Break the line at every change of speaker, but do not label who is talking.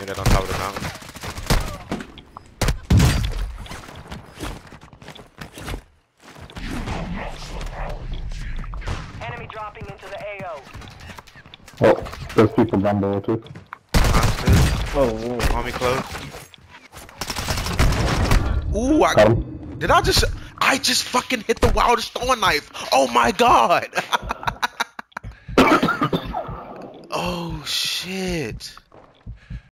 enemy that's on top of the mountain.
Enemy dropping into the AO.
Oh, there's people down below too.
Oh, on me close. Ooh,
Got him.
I just fucking hit the wildest throwing knife. Oh my god. Oh shit.